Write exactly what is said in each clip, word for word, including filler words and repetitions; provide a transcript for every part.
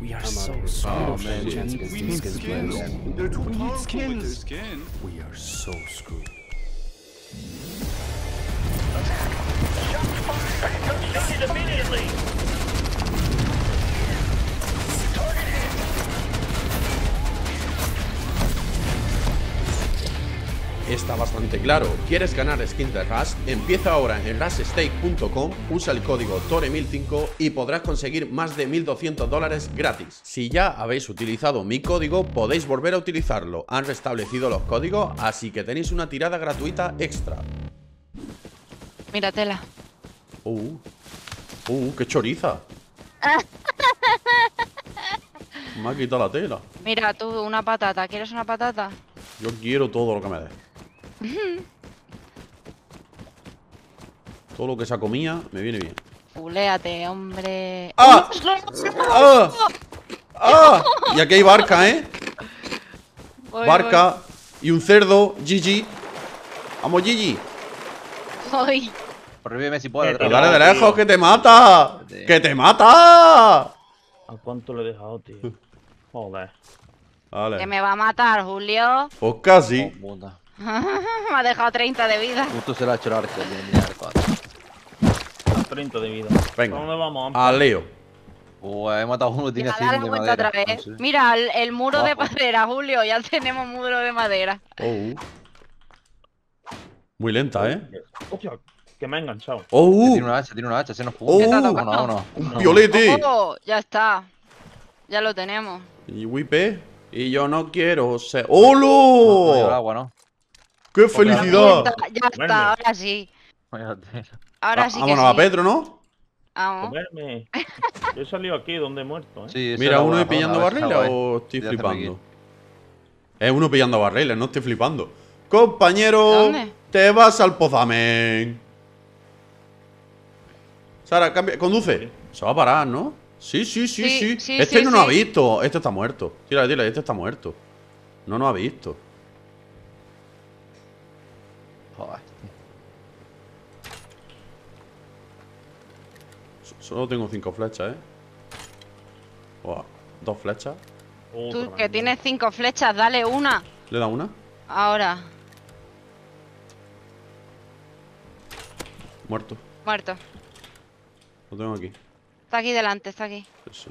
We are so screwed. Oh man, chance against these skins players. They're too We need powerful with their skins. skin. We are so screwed. Está bastante claro. ¿Quieres ganar skins de Rush? Empieza ahora en rush stake punto com, usa el código Tore mil cinco y podrás conseguir más de mil doscientos dólares gratis. Si ya habéis utilizado mi código, podéis volver a utilizarlo. Han restablecido los códigos, así que tenéis una tirada gratuita extra. Mira, tela. Uh, uh, qué choriza. Me ha quitado la tela. Mira, tú, una patata. ¿Quieres una patata? Yo quiero todo lo que me des. Todo lo que esa comida me viene bien. Fuléate, hombre. ¡Ah! ¡Ah! ¡Ah! Y aquí hay barca, ¿eh? Voy, Barca y un cerdo. Gigi. Vamos, Gigi. voy. Revíveme si puedo. Pero dale de lejos, que te mata. ¡Que te mata! ¿A cuánto le he dejado, tío? Joder. Que Vale. me va a matar, Julio. Pues casi. Oh, puta. Me ha dejado treinta de vida. Justo se le ha hecho el arco. Tiene mi arco. treinta de vida. Venga. ¿Dónde vamos? A Leo. Uh, he matado a uno que tiene Ya, cien dale de vuelta madera. otra vez. No sé. Mira, el, el muro de Abajo. madera, Julio. Ya tenemos muro de madera. Oh. Muy lenta, ¿eh? Hostia, que me ha enganchado. Que Oh. Tiene una hacha, tiene una hacha, se nos Oh. funde. ¿Qué te ha Uno, tocado? uno. Un violete. Oh, ya está. Ya lo tenemos. Y whipe. Y yo no quiero ser. No, no lleva el ¡Holo! agua, ¿no? ¡Qué felicidad! Ya está, ya Comerme. está, ahora sí. Vaya tela. Ahora Ah, sí que vámonos sí. a Pedro, ¿no? Vamos. Comerme. Yo he salido aquí donde he muerto, ¿eh? Sí, esa Mira, era uno buena ahí pillando zona, a ver si barriles está o guay. estoy Voy a hacer flipando. aquí. Es uno pillando barriles, no estoy flipando. Compañero, ¿Dónde? te vas al pozamen. Sara, cambia, conduce. Se va a parar, ¿no? Sí, sí, sí, Sí, sí. sí, Este sí, no nos ha sí. visto. Este está muerto. Tira, tira, este está muerto. No nos ha visto. Joder. S- Solo tengo cinco flechas, ¿eh? Buah, dos flechas. Otra Tú que vez. tienes cinco flechas, dale una. ¿Le da una? Ahora. Muerto. Muerto. Lo tengo aquí. Está aquí delante, está aquí. Sí, sí.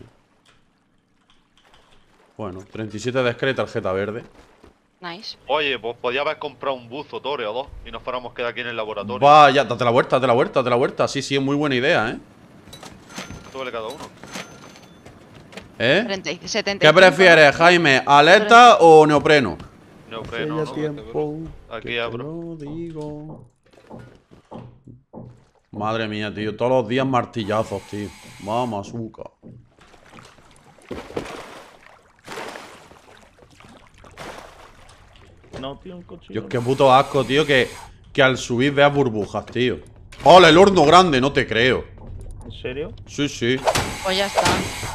Bueno, treinta y siete de Scree, tarjeta verde. Nice. Oye, pues podía haber comprado un buzo, Tore, o dos, y nos fuéramos quedado aquí en el laboratorio. Vaya, date la vuelta, date la vuelta, date la vuelta. Sí, sí, es muy buena idea, ¿eh? ¿Cuánto vale cada uno? ¿Eh? treinta y- setenta y ¿Qué cinco. prefieres, Jaime? ¿Aleta o neopreno? Neopreno, ¿no? Aquí abro. Lo digo. Madre mía, tío. Todos los días martillazos, tío. Vamos, azúcar. No, tío, un coche. Dios, qué puto asco, tío, que, que al subir veas burbujas, tío. ¡Hola, el horno grande! No te creo. ¿En serio? Sí, sí. Pues ya está.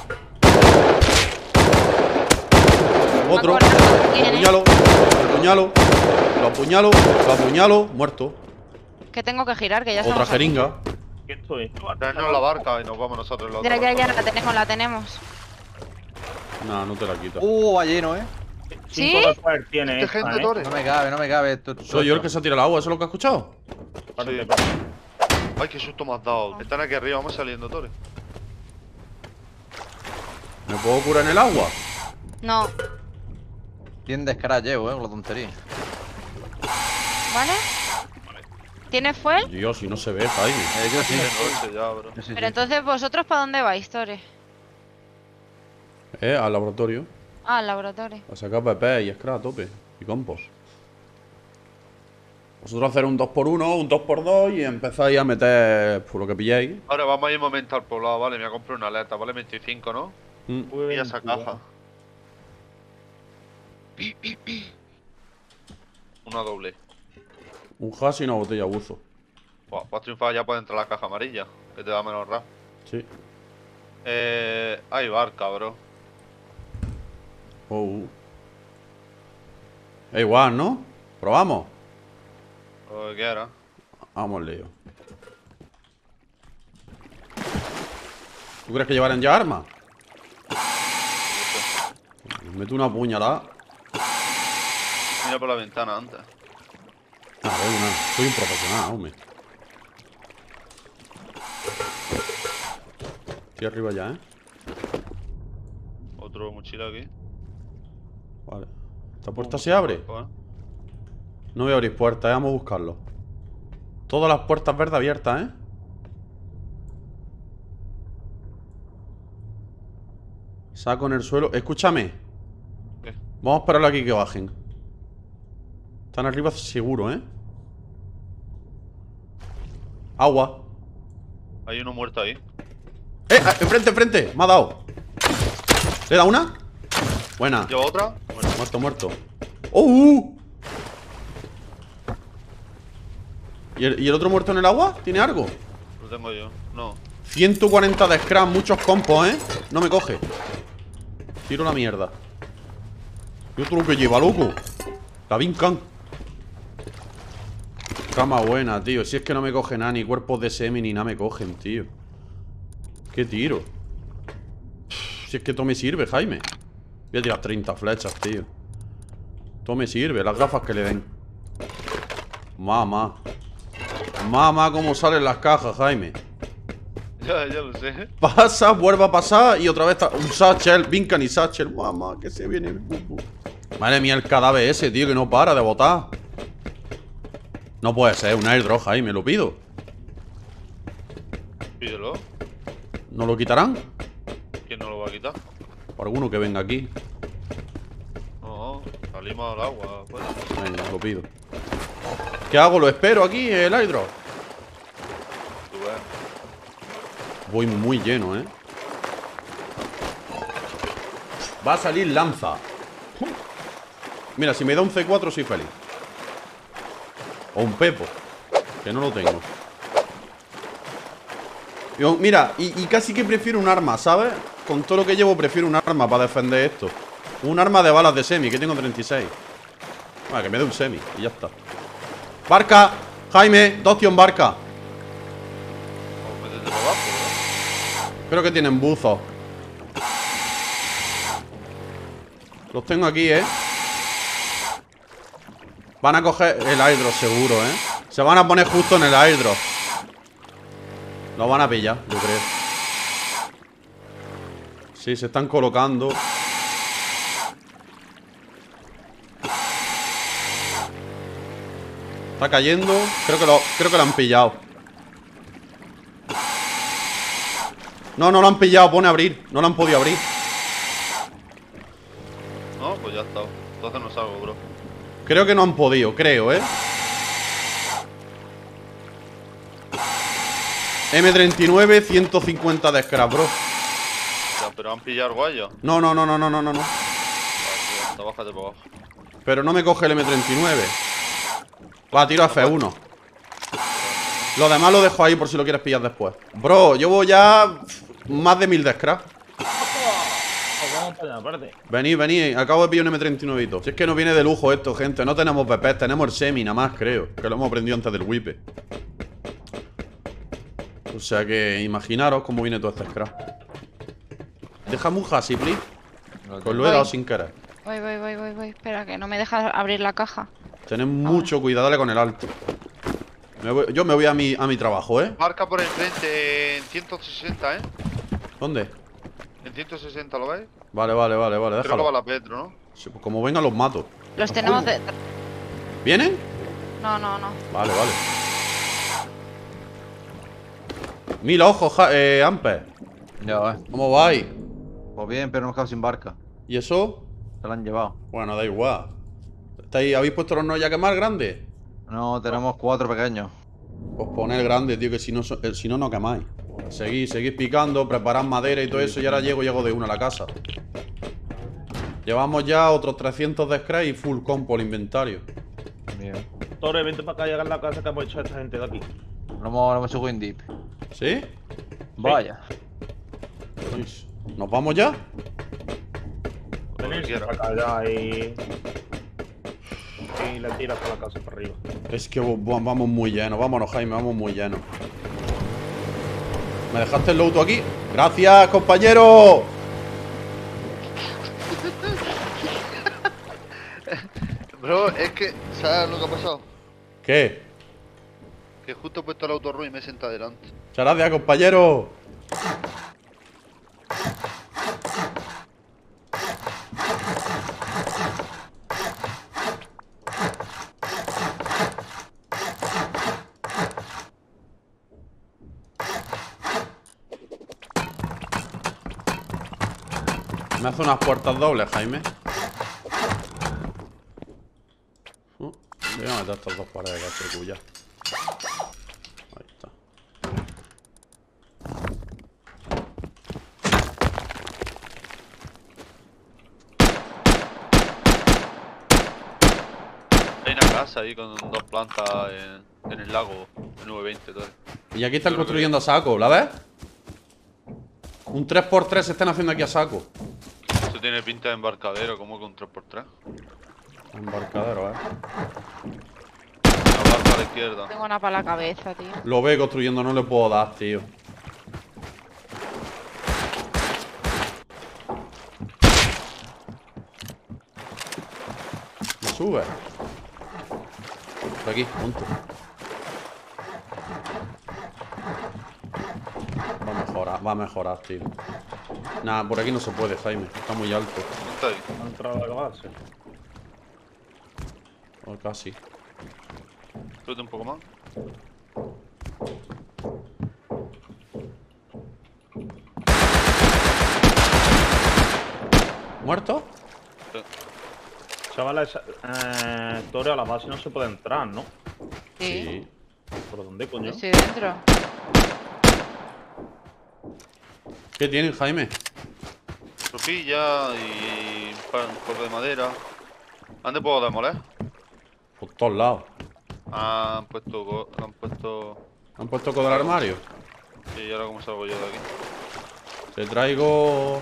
Otro. Me acuerdo Lo quién es. apuñalo. Lo apuñalo. Lo apuñalo. Lo apuñalo. Muerto. Que tengo que girar, que ya Otra estamos aquí. jeringa. ¿Qué estoy? Traernos la barca y nos vamos nosotros los Ya, ya, ya, la tenemos, la tenemos. Nah, no te la quito. Uh, va lleno, eh. ¿Sí? Cinco de poder tiene ¿Qué esta, gente, ¿eh? Tore? No me cabe, no me cabe esto. Soy yo el que se ha tirado al agua, ¿eso es lo que has escuchado? Sí. Ay, qué susto me has dado. Están aquí arriba, vamos saliendo, Tore. ¿Me puedo curar en el agua? No. Tienen descarado llevo, eh, con la tontería. ¿Vale? ¿Tienes fuel? Dios, si no se ve, Jaime. Eh, yo sí. De noche ya, bro. Yo sí, Pero sí. entonces, ¿vosotros para dónde vais, Tore? Eh, al laboratorio. Ah, al laboratorio. A sacar P P y Scrap a tope. Y compost. Vosotros hacer un dos por uno, un dos por dos y empezáis a meter por lo que pilláis. Ahora vamos a ir un momento al poblado, vale. Me voy a comprar una aleta, vale. veinticinco, ¿no? Mm. Mira esa caja. Una doble. Un hash y una botella de buzo. Buah, para triunfar ya puede entrar la caja amarilla, que te da menos rap. Sí. Eh. Hay barca, bro. Oh, uh. Es igual, ¿no? ¿Probamos? Lo que quiera. Vamos, lío. ¿Tú crees que llevarán ya armas? Meto una puñalada. Mira por la ventana antes. Ah, veo una. Soy un profesional, hombre. Estoy arriba ya, ¿eh? Otro mochila aquí. Vale. ¿Esta puerta se abre? No voy a abrir puertas, ¿eh? Vamos a buscarlo. Todas las puertas verdes abiertas, ¿eh? Saco en el suelo. Escúchame. ¿Qué? Vamos a esperar aquí que bajen. Están arriba seguro, ¿eh? Agua. Hay uno muerto ahí. ¡Eh! ¡Enfrente, enfrente! Me ha dado. ¿Le da una? Buena. ¿Lleva otra? Bueno, Muerto, muerto. ¡Oh! Uh! ¿Y el, ¿Y el otro muerto en el agua? ¿Tiene algo? lo tengo yo. No. ciento cuarenta de scrap, muchos compos, ¿eh? No me coge. Tiro la mierda. ¿Y otro lo que lleva, loco? La Vincan. Cama buena, tío. Si es que no me coge nada, ni cuerpos de semi ni nada me cogen, tío. ¿Qué tiro? Si es que todo me sirve, Jaime. Voy a tirar treinta flechas, tío. Todo me sirve, las gafas que le den. Mamá. Mamá, cómo salen las cajas, Jaime. Ya, ya lo sé. Pasa, vuelve a pasar y otra vez está un satchel, Vincan y satchel. Mamá, que se viene el bubu. Madre mía, el cadáver ese, tío, que no para de botar. No puede ser, un airdrop, Jaime, lo pido. Pídelo. ¿No lo quitarán? ¿Quién no lo va a quitar? Por alguno que venga aquí. No, salimos al agua. Pues. Venga, lo pido. ¿Qué hago? ¿Lo espero aquí, el airdrop? Tú ves. Voy muy lleno, ¿eh? Va a salir lanza. Mira, si me da un C cuatro soy feliz. O un Pepo, que no lo tengo. Yo, mira, y, y casi que prefiero un arma, ¿sabes? Con todo lo que llevo prefiero un arma para defender esto. Un arma de balas de semi, que tengo treinta y seis. Vale, que me dé un semi y ya está. Barca, Jaime, dos tíos en barca. Vamos a meterte por abajo, ¿no? Creo que tienen buzos. Los tengo aquí, ¿eh? Van a coger el airdrop seguro, ¿eh? Se van a poner justo en el airdrop. Lo van a pillar, yo creo. Sí, se están colocando. Está cayendo. Creo que lo, creo que lo han pillado. No, no lo han pillado. Pone abrir. No lo han podido abrir. No, pues ya está. Entonces no salgo, bro. Creo que no han podido, creo, ¿eh? M treinta y nueve, ciento cincuenta de scrap, bro. Ya, pero han pillado guayo. No, no, no, no, no, no, no, no. Hasta bájate por abajo. Pero no me coge el M treinta y nueve. Va, tiro a F uno. Lo demás lo dejo ahí por si lo quieres pillar después. Bro, llevo ya más de mil de scrap. Pues vamos para allá, aparte. Venid, venid, acabo de pillar un M treinta y nueve. Si es que no viene de lujo esto, gente. No tenemos B P, tenemos el semi nada más, creo. Que lo hemos aprendido antes del wipe. O sea que imaginaros cómo viene todo este scrap. Déjame un hasi, please. Pues lo he dado Voy. sin querer. Voy, voy, voy, voy, voy. Espera, que no me deja abrir la caja. Tened mucho cuidado, dale con el alto. Me voy- yo me voy a mi, a mi trabajo, ¿eh? Marca por enfrente en ciento sesenta, ¿eh? ¿Dónde? En ciento sesenta, ¿lo veis? Vale, vale, vale, vale, Creo que va déjalo. la Petro, ¿no? Sí, pues como vengan los mato. Los tenemos de... ¿Vienen? No, no, no. Vale, vale. Mil ojos, ja- eh, Amper. Ya ves. ¿Cómo vais? Pues bien, pero hemos quedado sin barca. ¿Y eso? Se la han llevado. Bueno, da igual. ¿Estáis, ¿Habéis puesto los no ya quemar grandes? No, tenemos cuatro pequeños. Pues poned grande, tío, que si no, so- eh, si no, no quemáis. Seguís, seguís picando, preparad madera y todo eso. Y ahora llego, llego de una a la casa. Llevamos ya otros trescientos de scrap y full compo el inventario. Bien. Tore, vente para acá y hagan la casa que hemos hecho a esta gente de aquí. Lo hemos, lo hemos hecho Win Deep. ¿Sí? Vaya. Uis. ¿Nos vamos ya? Lo que quiera. Para acá ya y... Y le tiras por la casa para arriba. Es que vo- vo- vamos muy llenos. Vámonos, Jaime, vamos muy llenos. ¿Me dejaste el auto aquí? ¡Gracias, compañero! Bro, es que, ¿sabes lo que ha pasado? ¿Qué? Que justo he puesto el autorrun y me he sentado adelante. Muchas gracias, compañero. Me hace unas puertas dobles, Jaime. Uh, voy a meter estas dos paredes que hace cuya. Ahí está. Hay una casa ahí con dos plantas en, en el lago, en nueve veinte, todo. Y aquí están construyendo a saco, ¿la ves? Un tres por tres se están haciendo aquí a saco. Esto tiene pinta de embarcadero, como que un tres por tres. Embarcadero, eh. Una barca a la izquierda. Tengo una para la cabeza, tío. Lo ve construyendo, no le puedo dar, tío. Me sube. Por aquí, punto. Va a mejorar, va a mejorar, tío. Nah, por aquí no se puede, Jaime. Está muy alto. ¿Dónde está ahí? Ha entrado a la base. O casi. Súbete un poco más. ¿Muerto? Chavales, eh, Tore, a la base no se puede entrar, ¿no? Sí. ¿Por dónde, coño? Estoy dentro. ¿Qué tienen, Jaime? Tropilla y un, par- un poco de madera. ¿Dónde puedo demoler? Por todos lados. Ah, han puesto... go- han puesto... ¿Han puesto con el armario? Sí, ¿y ahora cómo salgo yo de aquí? Te traigo...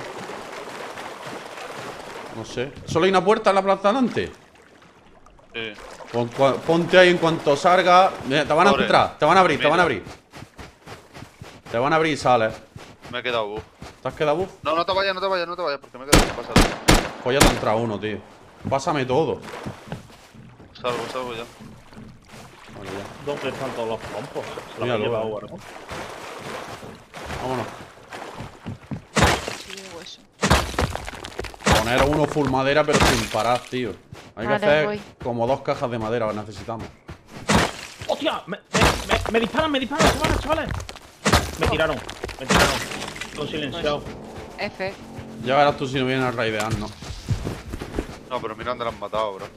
No sé. ¿Solo hay una puerta en la planta delante? Sí. Pon- cua- Ponte ahí en cuanto salga. Mira, te van a Pobre. entrar, te van a abrir, te Mira. van a abrir. Te van a abrir y sales. Me he quedado buff. ¿Te has quedado buff? No, no te vayas, no te vayas, no te vayas, porque me he quedado pasado. Pues ya te ha entrado uno, tío. Pásame todo. Salgo, salgo ya. Vale, ya. ¿Dónde están todos los pompos? Se los ha Míralo, llevado, eh. ¿no? Vámonos. Sí, de hueso. Poner uno full madera, pero sin parar, tío. Hay Vale, que hacer voy. como dos cajas de madera, necesitamos. ¡Hostia! Me, me, me, me disparan, me disparan, chavales, chavales. Me tiraron, me tiraron. Con silenciado. F. Ya verás tú si no vienen a raidearnos. No, pero mira dónde la han matado, bro.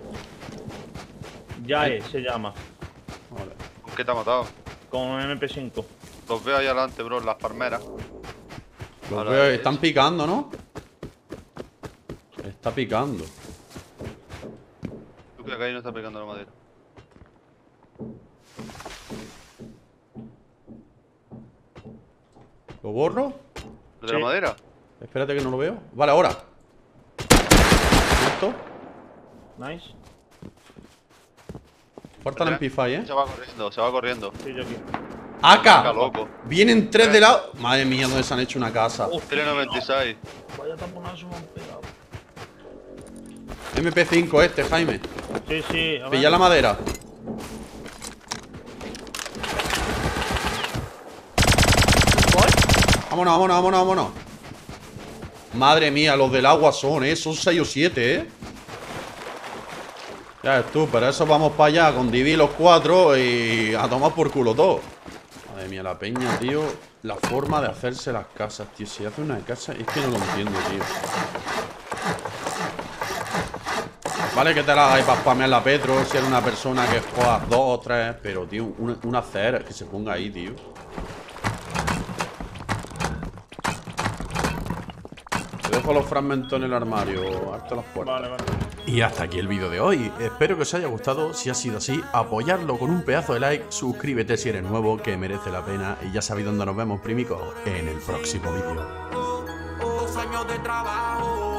Yae se llama. Vale. ¿Con qué te ha matado? Con M P cinco. Los veo ahí adelante, bro, en las palmeras. Los Ahora veo, es- están picando, ¿no? Está picando. Tú que acá ahí no está pegando la madera. ¿Lo borro? ¿Lo de Sí. la madera? Espérate que no lo veo. Vale, ahora. ¿Muerto? Nice. Falta el Amplify, ¿eh? Se va corriendo, se va corriendo. Sí, yo aquí. Está ¡Aka! loco. Vienen tres de lado. Madre mía, ¿dónde se han hecho una casa? Tele noventa y seis. Vaya taponazo me han pegado. M P cinco este, Jaime. Sí, sí, a ver. Pilla la madera. Vámonos, vámonos, vámonos, vámonos. Madre mía, los del agua son, ¿eh? Son seis o siete, ¿eh? Ya ves tú, pero eso vamos para allá con Divi los cuatro y a tomar por culo todo. Madre mía, la peña, tío. La forma de hacerse las casas, tío. Si hace una casa, es que no lo entiendo, tío. Vale que te la hagáis para spamear la Petro si eres una persona que juega dos o tres, pero, tío, un, un hacer que se ponga ahí, tío. Te dejo los fragmentos en el armario, harto las puertas. Vale, vale. Y hasta aquí el vídeo de hoy. Espero que os haya gustado. Si ha sido así, apoyarlo con un pedazo de like. Suscríbete si eres nuevo, que merece la pena. Y ya sabéis dónde nos vemos, primicos, en el próximo vídeo. Dos años de trabajo